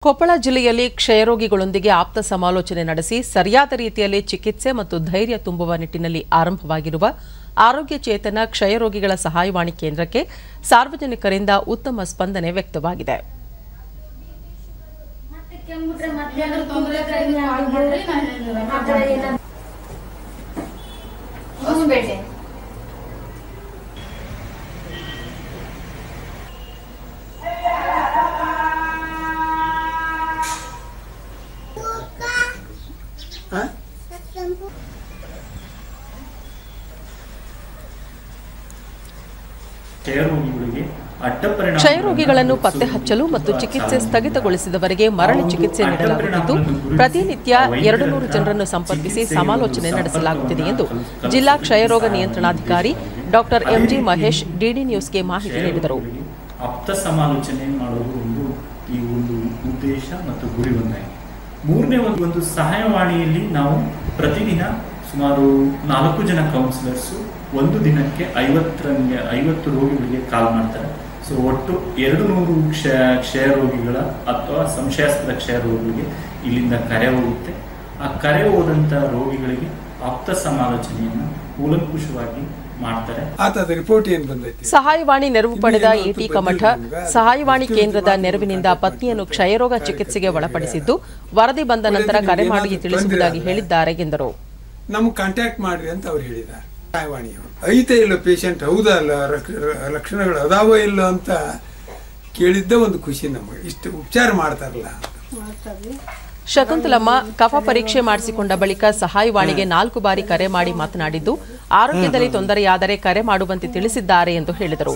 ಕೊಪ್ಪಳ ಜಿಲ್ಲೆಯಲ್ಲಿ ಕ್ಷಯರೋಗಿಗಳೊಂದಿಗೆ ಆಪ್ತ ಸಮಾಲೋಚನೆ ನಡೆಸಿ ಸರಿಯಾದ ರೀತಿಯಲ್ಲಿ ಚಿಕಿತ್ಸೆ ಮತ್ತು ಧೈರ್ಯ ತುಂಬುವ ನಿಟ್ಟಿನಲ್ಲಿ ಆರಂಭವಾಗಿರುವ ಆರೋಗ್ಯ ಚೇತನ ಕ್ಷಯರೋಗಿಗಳ ಸಹಾಯವಾಣಿ ಕೇಂದ್ರಕ್ಕೆ ಸಾರ್ವಜನಿಕರಿಂದ ಉತ್ತಮ ಸ್ಪಂದನೆ ವ್ಯಕ್ತವಾಗಿದೆ. ಕ್ಷಯರೋಗಿಗಳನ್ನು ಪತ್ತೆ ಹಚ್ಚಲು ಮತ್ತು ಚಿಕಿತ್ಸೆ ಸ್ಥಗಿತಗೊಳಿಸಿದವರಿಗೆ ಮರಳಿ ಚಿಕಿತ್ಸೆ ನೀಡಲಾಗುತ್ತಿದ್ದು ಪ್ರತಿನಿತ್ಯ 200 ಜನರನ್ನು ಸಂಪರ್ಕಿಸಿ ಸಮಾಲೋಚನೆ ನಡೆಸಲಾಗುತ್ತಿದೆ ಎಂದು ಜಿಲ್ಲಾ ಕ್ಷಯರೋಗ ನಿಯಂತ್ರಣಾಧಿಕಾರಿ ಡಾಕ್ಟರ್ ಎಂಜಿ ಮಹೇಶ್ ಡಿಡಿ ನ್ಯೂಸ್ಗೆ ಮಾಹಿತಿ ನೀಡಿದರು. ಆಪ್ತ ಸಮಾಲೋಚನೆ ಮಾಡುವುದು ಈ ಒಂದು ಉದ್ದೇಶ ಮತ್ತು ಗುರಿ ಒಂದಾಗಿದೆ. ಮೂರನೇ ಒಂದು ಸಹಾಯವಾಣಿಯಲ್ಲಿ ನಾವು ಪ್ರತಿದಿನ ಸುಮಾರು 4 ಜನ ಕೌನ್ಸಿಲರ್ಸ್ ಒಂದು ದಿನಕ್ಕೆ 50 ರೋಗಿಗಳಿಗೆ ಕಾಲ್ ಮಾಡ್ತಾರೆ. ಸೊ ಒಟ್ಟು 200 ಕ್ಷಯ ರೋಗಿಗಳ ಅಥವಾ ಸಂಶಯಾಸ್ಪದ ಕ್ಷಯ ರೋಗಿಗಳಿಗೆ ಇಲ್ಲಿಂದ ಕರೆ ಹೋಗುತ್ತೆ. ಆ ಕರೆ ಹೋದಂತ ರೋಗಿಗಳಿಗೆ ಆಪ್ತ ಸಮಾಲೋಚನೆಯನ್ನು ಕೂಲಂಕುಷವಾಗಿ ಮಾಡ್ತಾರೆ. ಸಹಾಯವಾಣಿ ನೆರವು ಪಡೆದ ಎಟಿ ಕಮಠ ಸಹಾಯವಾಣಿ ಕೇಂದ್ರದ ನೆರವಿನಿಂದ ಪತ್ನಿಯನ್ನು ಕ್ಷಯರೋಗ ಚಿಕಿತ್ಸೆಗೆ ಒಳಪಡಿಸಿದ್ದು ವರದಿ ಬಂದ ನಂತರ ಕರೆ ಮಾಡಿ ತಿಳಿಸುವುದಾಗಿ ಹೇಳಿದ್ದಾರೆ ಎಂದರು. ನಮ್ಗೆ ಕಾಂಟ್ಯಾಕ್ಟ್ ಮಾಡ್ರಿ ಅಂತ ಅವ್ರು ಹೇಳಿದ್ದಾರೆ. ಐತೆ ಇಲ್ಲ ಪೇಷಂಟ್ ಹೌದಾ ಅಲ್ಲ ಲಕ್ಷಣಗಳು ಅದಾವ ಇಲ್ಲ ಅಂತ ಕೇಳಿದ್ದ ಒಂದು ಖುಷಿ ನಮಗೆ. ಇಷ್ಟು ಉಪಚಾರ ಮಾಡ್ತಾರಲ್ಲ. ಶಕುಂತಲಮ್ಮ ಕಫ ಪರೀಕ್ಷೆ ಮಾಡಿಸಿಕೊಂಡ ಬಳಿಕ ಸಹಾಯವಾಣಿಗೆ 4 ಬಾರಿ ಕರೆ ಮಾಡಿ ಮಾತನಾಡಿದ್ದು ಆರೋಗ್ಯದಲ್ಲಿ ತೊಂದರೆಯಾದರೆ ಕರೆ ಮಾಡುವಂತೆ ತಿಳಿಸಿದ್ದಾರೆ ಎಂದು ಹೇಳಿದರು.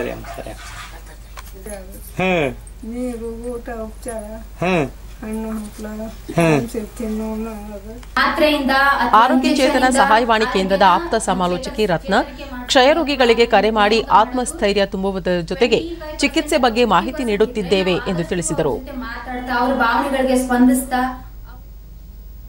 ಆರೋಗ್ಯ ಚೇತನ ಸಹಾಯವಾಣಿ ಕೇಂದ್ರದ ಆಪ್ತ ಸಮಾಲೋಚಕಿ ರತ್ನ ಕ್ಷಯರೋಗಿಗಳಿಗೆ ಕರೆ ಮಾಡಿ ಆತ್ಮಸ್ಥೈರ್ಯ ತುಂಬುವುದರ ಜೊತೆಗೆ ಚಿಕಿತ್ಸೆ ಬಗ್ಗೆ ಮಾಹಿತಿ ನೀಡುತ್ತಿದ್ದೇವೆ ಎಂದು ತಿಳಿಸಿದರು. ಭಾವನೆಗಳಿಗೆ ಸ್ಪಂದಿಸ್ತಾ